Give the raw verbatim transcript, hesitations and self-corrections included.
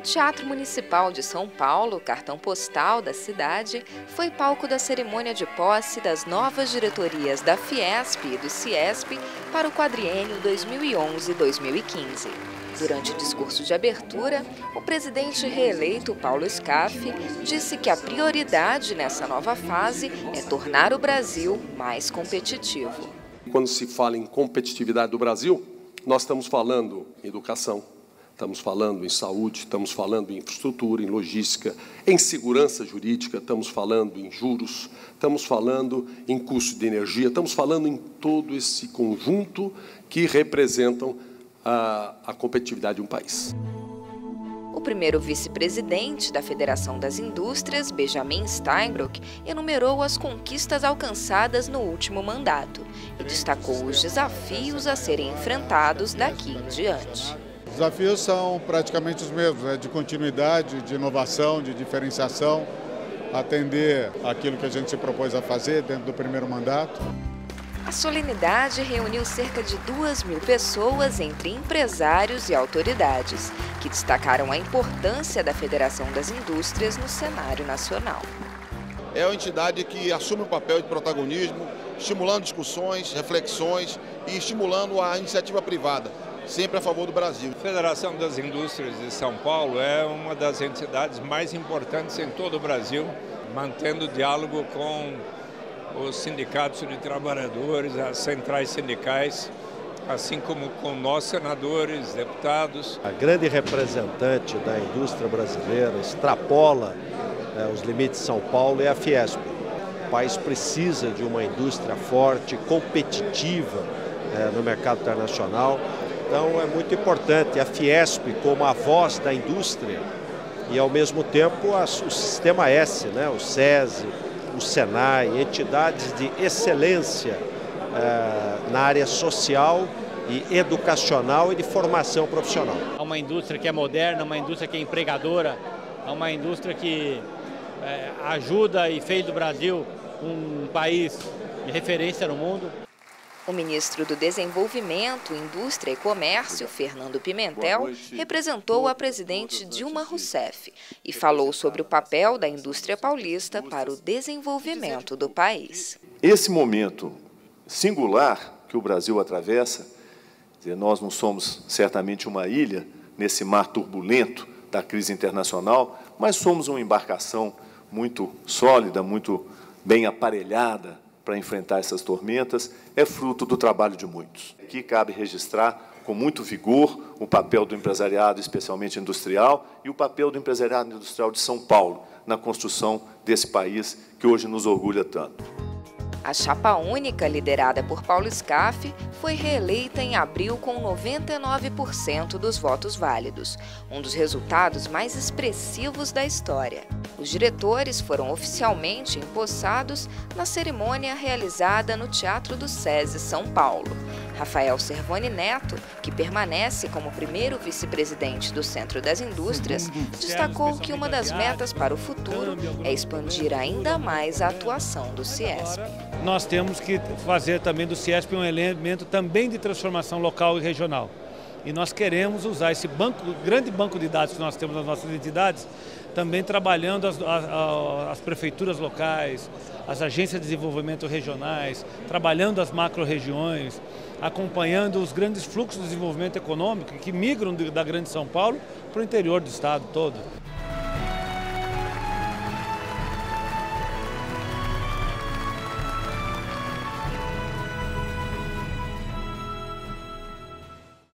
Teatro Municipal de São Paulo, cartão postal da cidade, foi palco da cerimônia de posse das novas diretorias da Fiesp e do Ciesp para o quadriênio dois mil e onze a dois mil e quinze. Durante o discurso de abertura, o presidente reeleito Paulo Scaff disse que a prioridade nessa nova fase é tornar o Brasil mais competitivo. Quando se fala em competitividade do Brasil, nós estamos falando em educação, estamos falando em saúde, estamos falando em infraestrutura, em logística, em segurança jurídica, estamos falando em juros, estamos falando em custo de energia, estamos falando em todo esse conjunto que representam a, a competitividade de um país. O primeiro vice-presidente da Federação das Indústrias, Benjamin Steinbrück, enumerou as conquistas alcançadas no último mandato e destacou os desafios a serem enfrentados daqui em diante. Os desafios são praticamente os mesmos, né? De continuidade, de inovação, de diferenciação, atender aquilo que a gente se propôs a fazer dentro do primeiro mandato. A solenidade reuniu cerca de duas mil pessoas entre empresários e autoridades, que destacaram a importância da Federação das Indústrias no cenário nacional. É uma entidade que assume o papel de protagonismo, estimulando discussões, reflexões e estimulando a iniciativa privada, sempre a favor do Brasil. A Federação das Indústrias de São Paulo é uma das entidades mais importantes em todo o Brasil, mantendo diálogo com os sindicatos de trabalhadores, as centrais sindicais, assim como com nós, senadores, deputados. A grande representante da indústria brasileira extrapola eh, os limites de São Paulo é a Fiesp. O país precisa de uma indústria forte, competitiva eh, no mercado internacional. Então é muito importante a Fiesp como a voz da indústria e, ao mesmo tempo, a, o Sistema S, né, o SESI, o SENAI, entidades de excelência eh, na área social e educacional e de formação profissional. É uma indústria que é moderna, uma indústria que é empregadora, é uma indústria que eh, ajuda e fez do Brasil um país de referência no mundo. O ministro do Desenvolvimento, Indústria e Comércio, Fernando Pimentel, representou a presidente Dilma Rousseff e falou sobre o papel da indústria paulista para o desenvolvimento do país. Esse momento singular que o Brasil atravessa, nós não somos certamente uma ilha nesse mar turbulento da crise internacional, mas somos uma embarcação muito sólida, muito bem aparelhada para enfrentar essas tormentas, é fruto do trabalho de muitos. Aqui cabe registrar com muito vigor o papel do empresariado, especialmente industrial, e o papel do empresariado industrial de São Paulo na construção desse país que hoje nos orgulha tanto. A chapa única, liderada por Paulo Scaff, foi reeleita em abril com noventa e nove por cento dos votos válidos, um dos resultados mais expressivos da história. Os diretores foram oficialmente empossados na cerimônia realizada no Teatro do SESI São Paulo. Rafael Servoni Neto, que permanece como primeiro vice-presidente do Centro das Indústrias, destacou que uma das metas para o futuro é expandir ainda mais a atuação do Ciesp. Nós temos que fazer também do Ciesp um elemento também de transformação local e regional. E nós queremos usar esse banco, grande banco de dados que nós temos nas nossas entidades, também trabalhando as, as, as prefeituras locais, as agências de desenvolvimento regionais, trabalhando as macro-regiões, acompanhando os grandes fluxos de desenvolvimento econômico que migram da Grande São Paulo para o interior do estado todo.